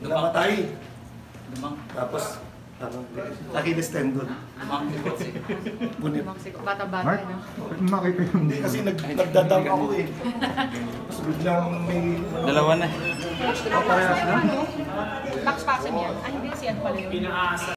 namatay. Lumang. Tapos, Achilles tendon. Lumang ikot siya. Bunit. Bata-bata, Mark, no? makita yung... Hindi kasi nagdadam ako eh. Tapos biglang may... Dalawa na. Oh, parehas na? Max Paxim yan. Ay, hindi si Ed pala yun.